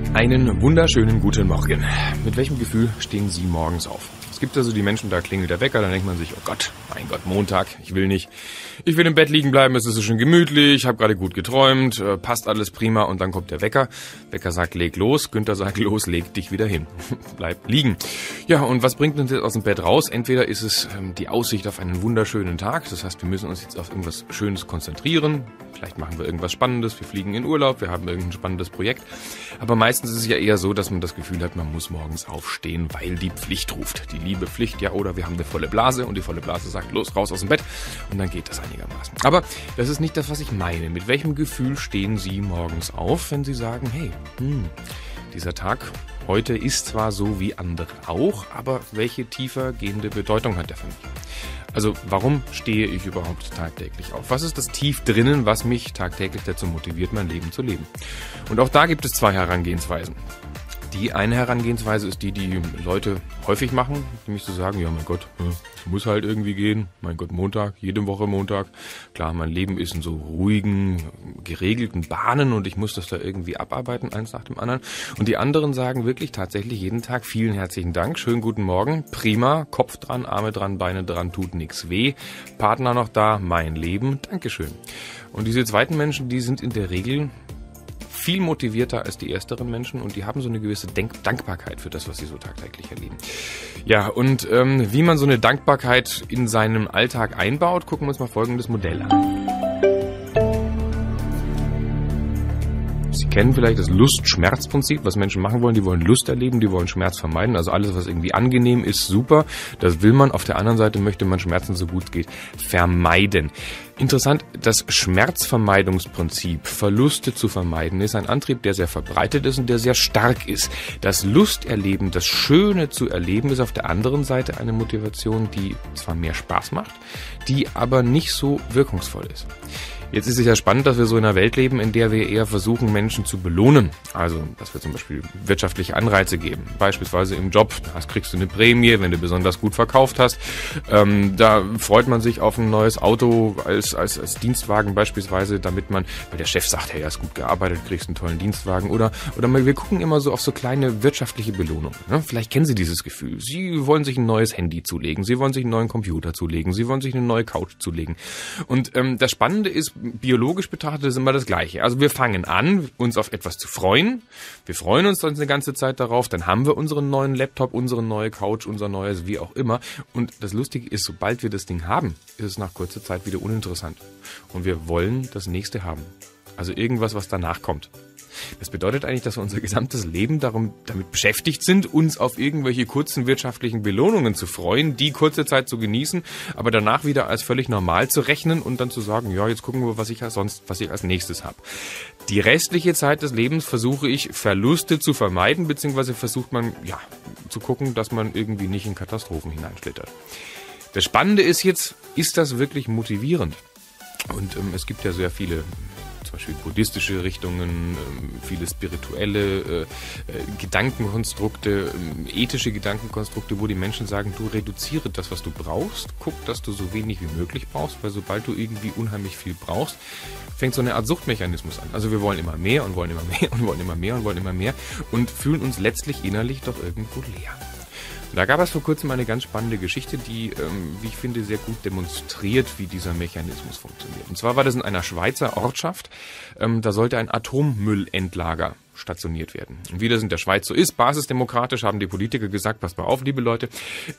Einen wunderschönen guten Morgen. Mit welchem Gefühl stehen Sie morgens auf? Es gibt also die Menschen, da klingelt der Wecker, dann denkt man sich, oh Gott, mein Gott, Montag, ich will nicht. Ich will im Bett liegen bleiben, es ist so schön gemütlich, habe gerade gut geträumt, passt alles prima und dann kommt der Wecker. Wecker sagt, leg los, Günther sagt, los, leg dich wieder hin. Bleib liegen. Ja, und was bringt uns jetzt aus dem Bett raus? Entweder ist es die Aussicht auf einen wunderschönen Tag, das heißt, wir müssen uns jetzt auf irgendwas Schönes konzentrieren. Vielleicht machen wir irgendwas Spannendes, wir fliegen in Urlaub, wir haben irgendein spannendes Projekt. Aber meistens ist es ja eher so, dass man das Gefühl hat, man muss morgens aufstehen, weil die Pflicht ruft. Die liebe Pflicht, ja, oder wir haben eine volle Blase und die volle Blase sagt, los, raus aus dem Bett und dann geht das einigermaßen. Aber das ist nicht das, was ich meine. Mit welchem Gefühl stehen Sie morgens auf, wenn Sie sagen, hey, dieser Tag heute ist zwar so wie andere auch, aber welche tiefer gehende Bedeutung hat der für mich? Also warum stehe ich überhaupt tagtäglich auf? Was ist das tief drinnen, was mich tagtäglich dazu motiviert, mein Leben zu leben? Und auch da gibt es zwei Herangehensweisen. Die eine Herangehensweise ist die Leute häufig machen, nämlich zu sagen, ja mein Gott, es muss halt irgendwie gehen, mein Gott, Montag, jede Woche Montag. Klar, mein Leben ist in so ruhigen, geregelten Bahnen und ich muss das da irgendwie abarbeiten, eins nach dem anderen. Und die anderen sagen wirklich tatsächlich jeden Tag, vielen herzlichen Dank, schönen guten Morgen, prima, Kopf dran, Arme dran, Beine dran, tut nichts weh, Partner noch da, mein Leben, Dankeschön. Und diese zweiten Menschen, die sind in der Regel viel motivierter als die ersteren Menschen und die haben so eine gewisse Dankbarkeit für das, was sie so tagtäglich erleben. Ja, und wie man so eine Dankbarkeit in seinem Alltag einbaut, gucken wir uns mal folgendes Modell an. Sie kennen vielleicht das Lust-Schmerz-Prinzip, was Menschen machen wollen. Die wollen Lust erleben, die wollen Schmerz vermeiden. Also alles, was irgendwie angenehm ist, super. Das will man. Auf der anderen Seite möchte man Schmerzen so gut es geht vermeiden. Interessant, das Schmerzvermeidungsprinzip, Verluste zu vermeiden, ist ein Antrieb, der sehr verbreitet ist und der sehr stark ist. Das Lusterleben, das Schöne zu erleben, ist auf der anderen Seite eine Motivation, die zwar mehr Spaß macht, die aber nicht so wirkungsvoll ist. Jetzt ist es ja spannend, dass wir so in einer Welt leben, in der wir eher versuchen, Menschen zu belohnen. Also, dass wir zum Beispiel wirtschaftliche Anreize geben. Beispielsweise im Job, da kriegst du eine Prämie, wenn du besonders gut verkauft hast. Da freut man sich auf ein neues Auto als Dienstwagen beispielsweise, damit man, weil der Chef sagt, hey, hast gut gearbeitet, kriegst einen tollen Dienstwagen. Oder wir gucken immer so auf so kleine wirtschaftliche Belohnungen. Ne? Vielleicht kennen Sie dieses Gefühl. Sie wollen sich ein neues Handy zulegen. Sie wollen sich einen neuen Computer zulegen. Sie wollen sich eine neue Couch zulegen. Und das Spannende ist, biologisch betrachtet ist immer das Gleiche. Also wir fangen an, uns auf etwas zu freuen. Wir freuen uns dann eine ganze Zeit darauf. Dann haben wir unseren neuen Laptop, unsere neue Couch, unser neues wie auch immer. Und das Lustige ist, sobald wir das Ding haben, ist es nach kurzer Zeit wieder uninteressant. Und wir wollen das nächste haben. Also irgendwas, was danach kommt. Das bedeutet eigentlich, dass wir unser gesamtes Leben damit beschäftigt sind, uns auf irgendwelche kurzen wirtschaftlichen Belohnungen zu freuen, die kurze Zeit zu genießen, aber danach wieder als völlig normal zu rechnen und dann zu sagen, ja, jetzt gucken wir, was ich als nächstes habe. Die restliche Zeit des Lebens versuche ich, Verluste zu vermeiden, beziehungsweise versucht man, ja, zu gucken, dass man irgendwie nicht in Katastrophen hineinschlittert. Das Spannende ist jetzt, ist das wirklich motivierend? Und es gibt ja sehr viele zum Beispiel buddhistische Richtungen, viele spirituelle Gedankenkonstrukte, ethische Gedankenkonstrukte, wo die Menschen sagen, du reduziere das, was du brauchst, guck, dass du so wenig wie möglich brauchst, weil sobald du irgendwie unheimlich viel brauchst, fängt so eine Art Suchtmechanismus an. Also wir wollen immer mehr und wollen immer mehr und wollen immer mehr und wollen immer mehr und fühlen uns letztlich innerlich doch irgendwo leer. Da gab es vor kurzem eine ganz spannende Geschichte, die, wie ich finde, sehr gut demonstriert, wie dieser Mechanismus funktioniert. Und zwar war das in einer Schweizer Ortschaft, da sollte ein Atommüllendlager stationiert werden. Und wie das in der Schweiz so ist, basisdemokratisch haben die Politiker gesagt, passt mal auf, liebe Leute,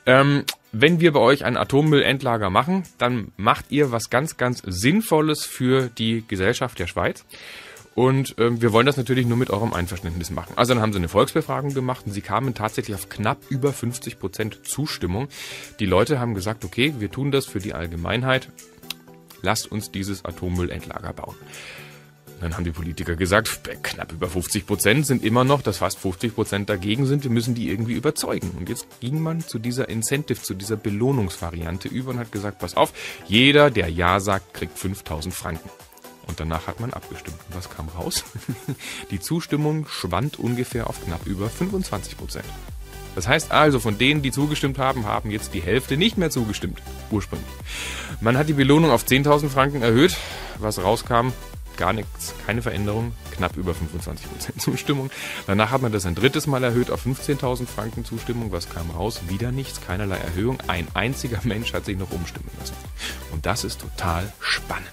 wenn wir bei euch ein Atommüllendlager machen, dann macht ihr was ganz, ganz Sinnvolles für die Gesellschaft der Schweiz. Und wir wollen das natürlich nur mit eurem Einverständnis machen. Also dann haben sie eine Volksbefragung gemacht und sie kamen tatsächlich auf knapp über 50% Zustimmung. Die Leute haben gesagt, okay, wir tun das für die Allgemeinheit. Lasst uns dieses Atommüllendlager bauen. Und dann haben die Politiker gesagt, knapp über 50% sind immer noch, dass fast 50% dagegen sind. Wir müssen die irgendwie überzeugen. Und jetzt ging man zu dieser Incentive, zu dieser Belohnungsvariante über und hat gesagt, pass auf, jeder, der Ja sagt, kriegt 5.000 Franken. Und danach hat man abgestimmt. Und was kam raus? Die Zustimmung schwand ungefähr auf knapp über 25%. Das heißt also, von denen, die zugestimmt haben, haben jetzt die Hälfte nicht mehr zugestimmt, ursprünglich. Man hat die Belohnung auf 10.000 Franken erhöht. Was rauskam, gar nichts, keine Veränderung, knapp über 25% Zustimmung. Danach hat man das ein drittes Mal erhöht auf 15.000 Franken Zustimmung. Was kam raus? Wieder nichts, keinerlei Erhöhung. Ein einziger Mensch hat sich noch umstimmen lassen. Und das ist total spannend.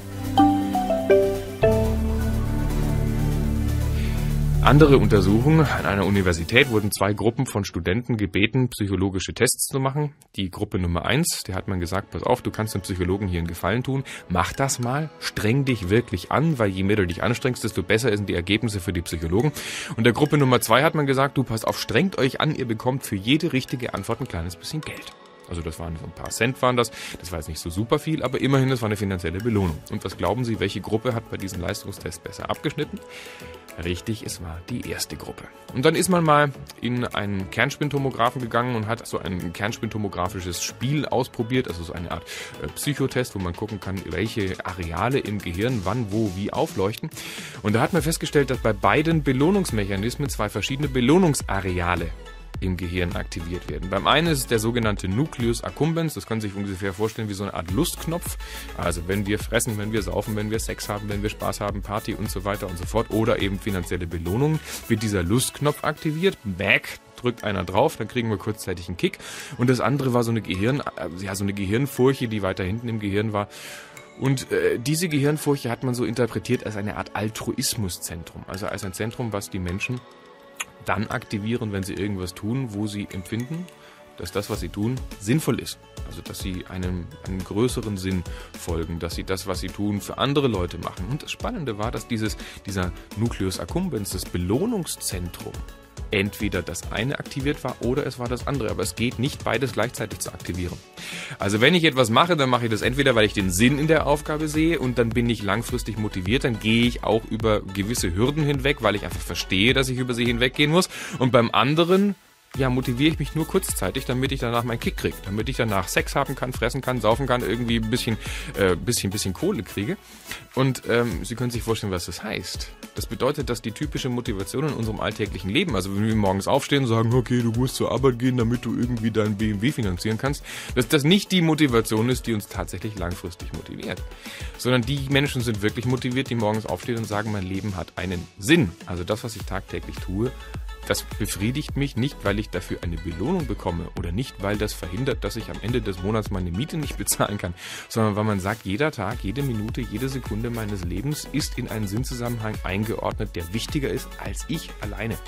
Andere Untersuchungen: An einer Universität wurden 2 Gruppen von Studenten gebeten, psychologische Tests zu machen. Die Gruppe Nummer 1, der hat man gesagt, pass auf, du kannst dem Psychologen hier einen Gefallen tun, mach das mal, streng dich wirklich an, weil je mehr du dich anstrengst, desto besser sind die Ergebnisse für die Psychologen. Und der Gruppe Nummer 2 hat man gesagt, du pass auf, strengt euch an, ihr bekommt für jede richtige Antwort ein kleines bisschen Geld. Also das waren so ein paar Cent waren das war jetzt nicht so super viel, aber immerhin, das war eine finanzielle Belohnung. Und was glauben Sie, welche Gruppe hat bei diesem Leistungstest besser abgeschnitten? Richtig, es war die erste Gruppe. Und dann ist man mal in einen Kernspintomographen gegangen und hat so ein kernspintomographisches Spiel ausprobiert, also so eine Art Psychotest, wo man gucken kann, welche Areale im Gehirn wann, wo, wie aufleuchten. Und da hat man festgestellt, dass bei beiden Belohnungsmechanismen 2 verschiedene Belohnungsareale im Gehirn aktiviert werden. Beim einen ist es der sogenannte Nucleus accumbens, das können Sie sich ungefähr vorstellen wie so eine Art Lustknopf. Also wenn wir fressen, wenn wir saufen, wenn wir Sex haben, wenn wir Spaß haben, Party und so weiter und so fort oder eben finanzielle Belohnungen, wird dieser Lustknopf aktiviert. Back drückt einer drauf, dann kriegen wir kurzzeitig einen Kick. Und das andere war so eine Gehirnfurche, die weiter hinten im Gehirn war. Und diese Gehirnfurche hat man so interpretiert als eine Art Altruismuszentrum, also als ein Zentrum, was die Menschen dann aktivieren, wenn sie irgendwas tun, wo sie empfinden, dass das, was sie tun, sinnvoll ist. Also, dass sie einem größeren Sinn folgen, dass sie das, was sie tun, für andere Leute machen. Und das Spannende war, dass dieser Nucleus accumbens, das Belohnungszentrum, entweder das eine aktiviert war oder es war das andere. Aber es geht nicht, beides gleichzeitig zu aktivieren. Also wenn ich etwas mache, dann mache ich das entweder, weil ich den Sinn in der Aufgabe sehe und dann bin ich langfristig motiviert, dann gehe ich auch über gewisse Hürden hinweg, weil ich einfach verstehe, dass ich über sie hinweggehen muss. Und beim anderen motiviere ich mich nur kurzzeitig, damit ich danach meinen Kick kriege, damit ich danach Sex haben kann, fressen kann, saufen kann, irgendwie ein bisschen Kohle kriege. Und Sie können sich vorstellen, was das heißt. Das bedeutet, dass die typische Motivation in unserem alltäglichen Leben, also wenn wir morgens aufstehen und sagen, okay, du musst zur Arbeit gehen, damit du irgendwie deinen BMW finanzieren kannst, dass das nicht die Motivation ist, die uns tatsächlich langfristig motiviert. Sondern die Menschen sind wirklich motiviert, die morgens aufstehen und sagen, mein Leben hat einen Sinn. Also das, was ich tagtäglich tue, das befriedigt mich nicht, weil ich dafür eine Belohnung bekomme oder nicht, weil das verhindert, dass ich am Ende des Monats meine Miete nicht bezahlen kann, sondern weil man sagt, jeder Tag, jede Minute, jede Sekunde meines Lebens ist in einen Sinnzusammenhang eingeordnet, der wichtiger ist als ich alleine.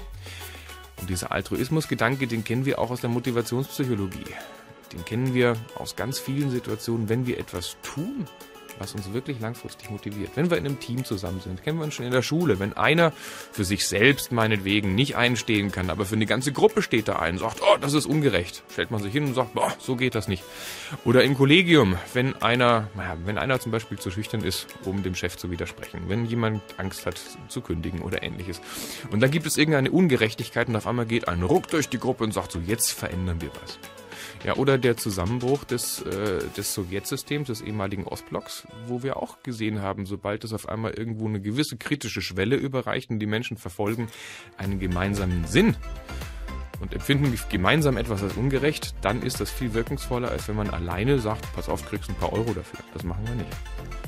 Und dieser Altruismusgedanke, den kennen wir auch aus der Motivationspsychologie. Den kennen wir aus ganz vielen Situationen, wenn wir etwas tun, was uns wirklich langfristig motiviert. Wenn wir in einem Team zusammen sind, kennen wir uns schon in der Schule. Wenn einer für sich selbst meinetwegen nicht einstehen kann, aber für eine ganze Gruppe steht da ein und sagt, oh, das ist ungerecht, stellt man sich hin und sagt, boah, so geht das nicht. Oder im Kollegium, wenn einer zum Beispiel zu schüchtern ist, um dem Chef zu widersprechen, wenn jemand Angst hat zu kündigen oder ähnliches. Und dann gibt es irgendeine Ungerechtigkeit und auf einmal geht ein Ruck durch die Gruppe und sagt so, jetzt verändern wir was. Ja, oder der Zusammenbruch des Sowjetsystems, des ehemaligen Ostblocks, wo wir auch gesehen haben, sobald es auf einmal irgendwo eine gewisse kritische Schwelle überreicht und die Menschen verfolgen einen gemeinsamen Sinn und empfinden gemeinsam etwas als ungerecht, dann ist das viel wirkungsvoller, als wenn man alleine sagt, pass auf, kriegst ein paar Euro dafür. Das machen wir nicht.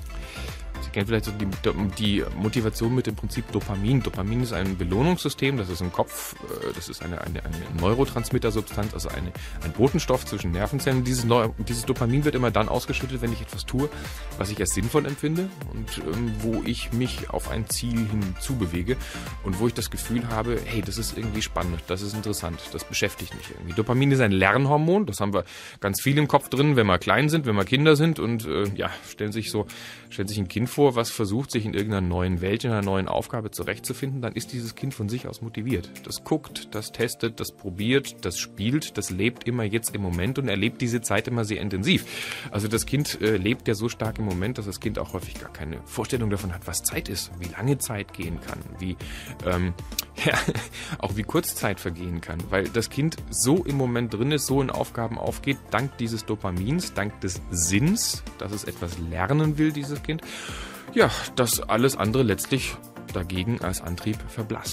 Sie kennen vielleicht so die Motivation mit dem Prinzip Dopamin. Dopamin ist ein Belohnungssystem, das ist im Kopf, das ist eine Neurotransmittersubstanz, also ein Botenstoff zwischen Nervenzellen. Dieses Dopamin wird immer dann ausgeschüttet, wenn ich etwas tue, was ich als sinnvoll empfinde und wo ich mich auf ein Ziel hin zubewege und wo ich das Gefühl habe, hey, das ist irgendwie spannend, das ist interessant, das beschäftigt mich irgendwie. Dopamin ist ein Lernhormon, das haben wir ganz viel im Kopf drin, wenn wir klein sind, wenn wir Kinder sind und stellen sich ein Kind vor, was versucht, sich in irgendeiner neuen Welt, in einer neuen Aufgabe zurechtzufinden, dann ist dieses Kind von sich aus motiviert. Das guckt, das testet, das probiert, das spielt, das lebt immer jetzt im Moment und erlebt diese Zeit immer sehr intensiv. Also das Kind lebt ja so stark im Moment, dass das Kind auch häufig gar keine Vorstellung davon hat, was Zeit ist, wie lange Zeit gehen kann, auch wie kurz Zeit vergehen kann, weil das Kind so im Moment drin ist, so in Aufgaben aufgeht, dank dieses Dopamins, dank des Sinns, dass es etwas lernen will, dieses Kind, dass alles andere letztlich dagegen als Antrieb verblasst.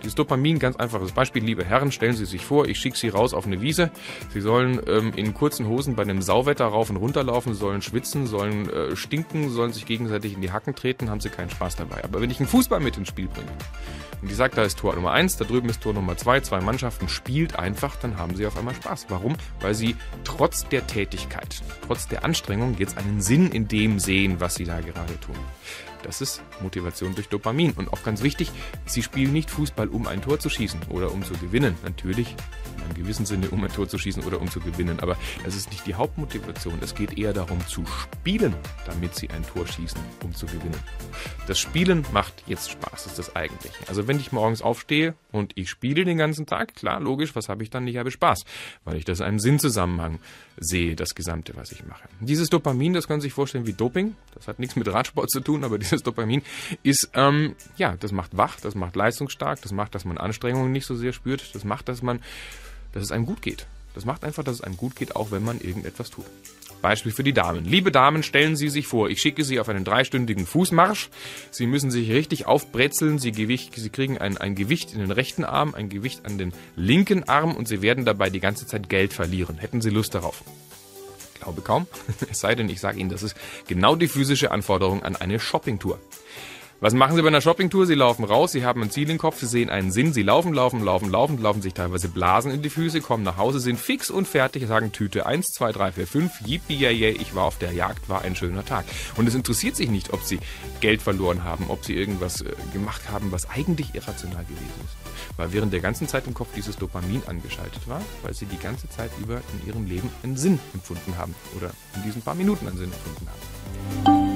Dieses Dopamin, ganz einfaches Beispiel, liebe Herren, stellen Sie sich vor, ich schicke Sie raus auf eine Wiese. Sie sollen in kurzen Hosen bei einem Sauwetter rauf und runter laufen, sollen schwitzen, sollen stinken, sollen sich gegenseitig in die Hacken treten, haben Sie keinen Spaß dabei. Aber wenn ich einen Fußball mit ins Spiel bringe und ich sage, da ist Tor Nummer 1, da drüben ist Tor Nummer 2, 2 Mannschaften, spielt einfach, dann haben Sie auf einmal Spaß. Warum? Weil Sie trotz der Tätigkeit, trotz der Anstrengung jetzt einen Sinn in dem sehen, was Sie da gerade tun. Das ist Motivation durch Dopamin. Und auch ganz wichtig, Sie spielen nicht Fußball, um ein Tor zu schießen oder um zu gewinnen. Natürlich, in einem gewissen Sinne, um ein Tor zu schießen oder um zu gewinnen. Aber das ist nicht die Hauptmotivation. Es geht eher darum, zu spielen, damit Sie ein Tor schießen, um zu gewinnen. Das Spielen macht jetzt Spaß, ist das Eigentliche. Also wenn ich morgens aufstehe und ich spiele den ganzen Tag, klar, logisch, was habe ich dann? Ich habe Spaß, weil ich das einen Sinnzusammenhang sehe, das Gesamte, was ich mache. Dieses Dopamin, das können Sie sich vorstellen wie Doping. Das hat nichts mit Radsport zu tun, aber dieses Dopamin ist, das macht wach, das macht leistungsstark, das macht, dass man Anstrengungen nicht so sehr spürt, das macht, dass es einem gut geht. Das macht einfach, dass es einem gut geht, auch wenn man irgendetwas tut. Beispiel für die Damen. Liebe Damen, stellen Sie sich vor, ich schicke Sie auf einen 3-stündigen Fußmarsch. Sie müssen sich richtig aufbrezeln. Sie kriegen ein Gewicht in den rechten Arm, ein Gewicht an den linken Arm und Sie werden dabei die ganze Zeit Geld verlieren. Hätten Sie Lust darauf? Ich glaube kaum. Es sei denn, ich sage Ihnen, das ist genau die physische Anforderung an eine Shoppingtour. Was machen Sie bei einer Shoppingtour? Sie laufen raus, Sie haben ein Ziel im Kopf, Sie sehen einen Sinn, Sie laufen sich teilweise Blasen in die Füße, kommen nach Hause, sind fix und fertig, sagen Tüte 1, 2, 3, 4, 5, yippie, ich war auf der Jagd, war ein schöner Tag. Und es interessiert sich nicht, ob Sie Geld verloren haben, ob Sie irgendwas gemacht haben, was eigentlich irrational gewesen ist. Weil während der ganzen Zeit im Kopf dieses Dopamin angeschaltet war, weil Sie die ganze Zeit über in Ihrem Leben einen Sinn empfunden haben oder in diesen paar Minuten einen Sinn empfunden haben.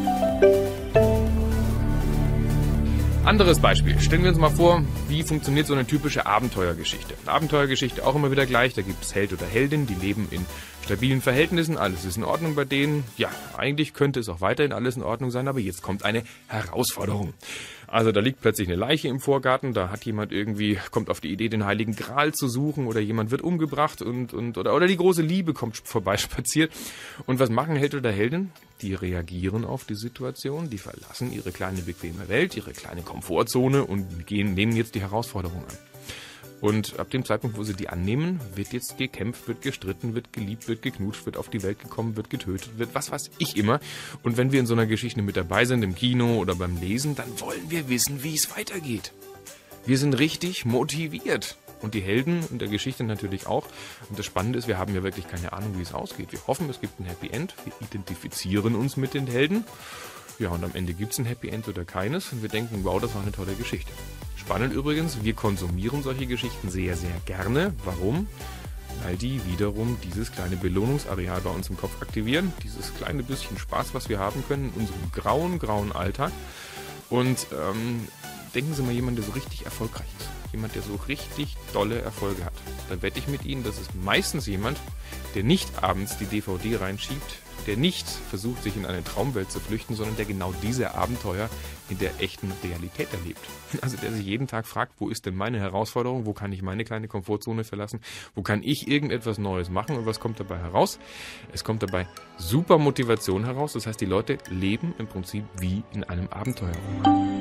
Anderes Beispiel. Stellen wir uns mal vor, wie funktioniert so eine typische Abenteuergeschichte. Eine Abenteuergeschichte auch immer wieder gleich. Da gibt es Held oder Heldin, die leben in stabilen Verhältnissen. Alles ist in Ordnung bei denen. Ja, eigentlich könnte es auch weiterhin alles in Ordnung sein, aber jetzt kommt eine Herausforderung. Also da liegt plötzlich eine Leiche im Vorgarten, da hat jemand kommt auf die Idee, den Heiligen Gral zu suchen oder jemand wird umgebracht oder die große Liebe kommt vorbeispaziert. Und was machen Held oder Heldin? Die reagieren auf die Situation, die verlassen ihre kleine bequeme Welt, ihre kleine Komfortzone und nehmen jetzt die Herausforderung an. Und ab dem Zeitpunkt, wo sie die annehmen, wird jetzt gekämpft, wird gestritten, wird geliebt, wird geknutscht, wird auf die Welt gekommen, wird getötet, wird was weiß ich immer. Und wenn wir in so einer Geschichte mit dabei sind, im Kino oder beim Lesen, dann wollen wir wissen, wie es weitergeht. Wir sind richtig motiviert. Und die Helden in der Geschichte natürlich auch. Und das Spannende ist, wir haben ja wirklich keine Ahnung, wie es ausgeht. Wir hoffen, es gibt ein Happy End. Wir identifizieren uns mit den Helden. Ja, und am Ende gibt es ein Happy End oder keines. Und wir denken, wow, das war eine tolle Geschichte. Spannend übrigens, wir konsumieren solche Geschichten sehr, sehr gerne. Warum? Weil die wiederum dieses kleine Belohnungsareal bei uns im Kopf aktivieren. Dieses kleine bisschen Spaß, was wir haben können in unserem grauen Alltag. Und denken Sie mal, jemand, der so richtig erfolgreich ist. Jemand, der so richtig tolle Erfolge hat. Da wette ich mit Ihnen, das ist meistens jemand, der nicht abends die DVD reinschiebt, der nicht versucht, sich in eine Traumwelt zu flüchten, sondern der genau diese Abenteuer in der echten Realität erlebt. Also der sich jeden Tag fragt, wo ist denn meine Herausforderung, wo kann ich meine kleine Komfortzone verlassen, wo kann ich irgendetwas Neues machen und was kommt dabei heraus? Es kommt dabei super Motivation heraus, das heißt, die Leute leben im Prinzip wie in einem Abenteuerroman.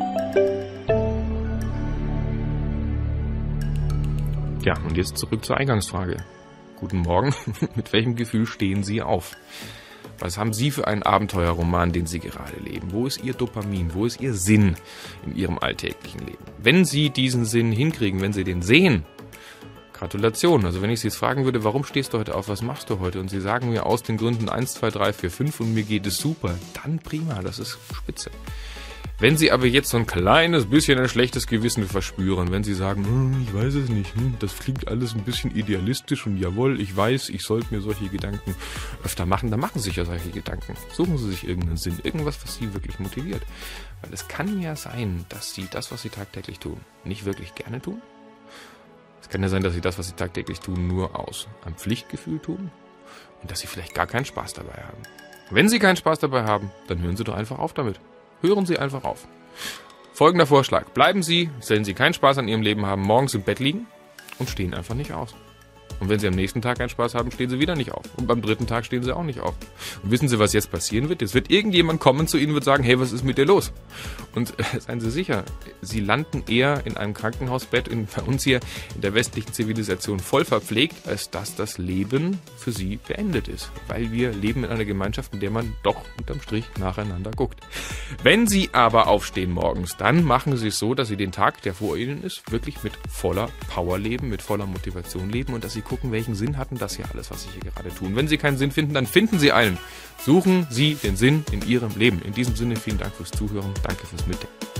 Ja, und jetzt zurück zur Eingangsfrage. Guten Morgen, mit welchem Gefühl stehen Sie auf? Was haben Sie für einen Abenteuerroman, den Sie gerade leben? Wo ist Ihr Dopamin? Wo ist Ihr Sinn in Ihrem alltäglichen Leben? Wenn Sie diesen Sinn hinkriegen, wenn Sie den sehen, Gratulation. Also wenn ich Sie jetzt fragen würde, warum stehst du heute auf, was machst du heute? Und Sie sagen mir aus den Gründen 1, 2, 3, 4, 5 und mir geht es super, dann prima, das ist spitze. Wenn Sie aber jetzt so ein kleines bisschen ein schlechtes Gewissen verspüren, wenn Sie sagen, ich weiß es nicht, das klingt alles ein bisschen idealistisch und jawohl, ich weiß, ich sollte mir solche Gedanken öfter machen, dann machen Sie sich ja solche Gedanken. Suchen Sie sich irgendeinen Sinn, irgendwas, was Sie wirklich motiviert. Weil es kann ja sein, dass Sie das, was Sie tagtäglich tun, nicht wirklich gerne tun. Es kann ja sein, dass Sie das, was Sie tagtäglich tun, nur aus einem Pflichtgefühl tun und dass Sie vielleicht gar keinen Spaß dabei haben. Wenn Sie keinen Spaß dabei haben, dann hören Sie doch einfach auf damit. Hören Sie einfach auf. Folgender Vorschlag. Bleiben Sie, wenn Sie keinen Spaß an Ihrem Leben haben, morgens im Bett liegen und stehen einfach nicht auf. Und wenn Sie am nächsten Tag keinen Spaß haben, stehen Sie wieder nicht auf. Und beim dritten Tag stehen Sie auch nicht auf. Und wissen Sie, was jetzt passieren wird? Jetzt wird irgendjemand kommen zu Ihnen und wird sagen, hey, was ist mit dir los? Und seien Sie sicher, Sie landen eher in einem Krankenhausbett bei uns hier in der westlichen Zivilisation voll verpflegt, als dass das Leben für Sie beendet ist. Weil wir leben in einer Gemeinschaft, in der man doch unterm Strich nacheinander guckt. Wenn Sie aber aufstehen morgens, dann machen Sie es so, dass Sie den Tag, der vor Ihnen ist, wirklich mit voller Power leben, mit voller Motivation leben und dass Sie gucken, welchen Sinn hatten das hier alles, was Sie hier gerade tun. Wenn Sie keinen Sinn finden, dann finden Sie einen. Suchen Sie den Sinn in Ihrem Leben. In diesem Sinne, vielen Dank fürs Zuhören. Danke fürs Mitdenken.